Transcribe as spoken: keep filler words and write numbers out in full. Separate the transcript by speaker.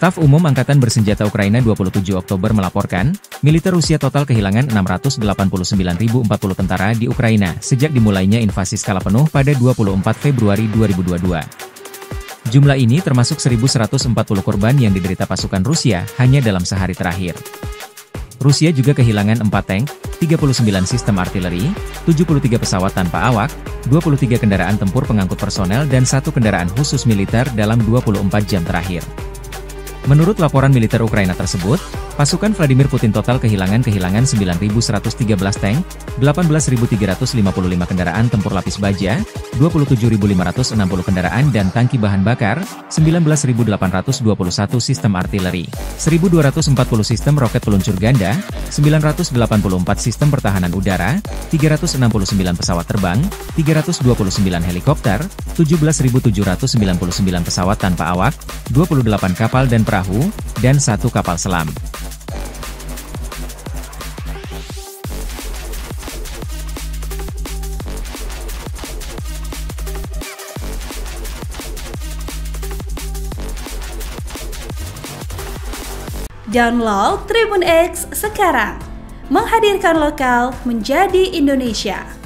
Speaker 1: Staf Umum Angkatan Bersenjata Ukraina dua puluh tujuh Oktober melaporkan, militer Rusia total kehilangan enam ratus delapan puluh sembilan ribu empat puluh tentara di Ukraina sejak dimulainya invasi skala penuh pada dua puluh empat Februari dua ribu dua puluh dua. Jumlah ini termasuk seribu seratus empat puluh korban yang diderita pasukan Rusia hanya dalam sehari terakhir. Rusia juga kehilangan empat tank, tiga puluh sembilan sistem artileri, tujuh puluh tiga pesawat tanpa awak, dua puluh tiga kendaraan tempur pengangkut personel dan satu kendaraan khusus militer dalam dua puluh empat jam terakhir. Menurut laporan militer Ukraina tersebut, pasukan Vladimir Putin total kehilangan kehilangan sembilan ribu seratus tiga belas tank, delapan belas ribu tiga ratus lima puluh lima kendaraan tempur lapis baja, dua puluh tujuh ribu lima ratus enam puluh kendaraan dan tangki bahan bakar, sembilan belas ribu delapan ratus dua puluh satu sistem artileri, seribu dua ratus empat puluh sistem roket peluncur ganda, sembilan ratus delapan puluh empat sistem pertahanan udara, tiga ratus enam puluh sembilan pesawat terbang, tiga ratus dua puluh sembilan helikopter, tujuh belas ribu tujuh ratus sembilan puluh sembilan pesawat tanpa awak, dua puluh delapan kapal dan perahu, dan satu kapal selam.
Speaker 2: Download Tribun X sekarang, menghadirkan lokal menjadi Indonesia.